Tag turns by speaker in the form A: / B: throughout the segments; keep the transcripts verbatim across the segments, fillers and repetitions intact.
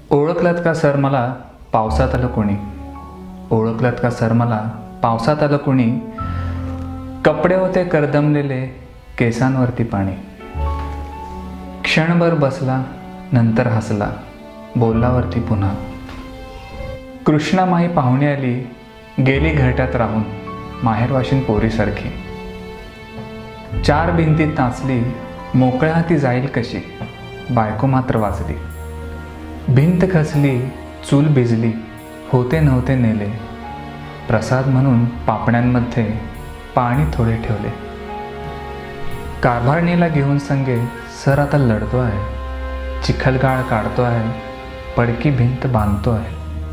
A: ओळखलत का सर मला पावसात आलं कोणी, ओळखलत का सर मला पावसात आलं कोणी, कपडे होते करदमलेले केसांवरती पाणी. क्षणभर बसला नंतर हसला बोलल्यावरती पुन्हा. कृष्णामाई पाहुणी आली गेली घरट्यात राहून माहेरवाशीन पोरीसारखी. चार भिंतीत नाचली मोकळ्या हाती जाईल कशी, बायको मात्र वाचली. भिंत खचली चूल भिजली होते नव्हते नेले, प्रसाद म्हणून पापण्यांमध्ये पाणी थोडे ठेवले. कारभारणीला घेऊन संगे सर आता लढतो आहे, चिखलगाळ काढतो आहे, पडकी भिंत बांधतो आहे.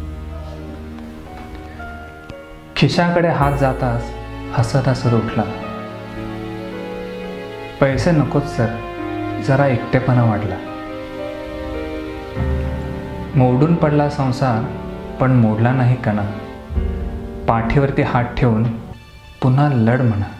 A: खिशाकडे हात जाताच हसत हसत उठला. पैसे नकोच सर, जरा एकटेपणा वाढला. मोडून पडला संसार पण मोडला नाही कणा, पाठीवरती हात ठेवून पुन्हा लढ म्हणा.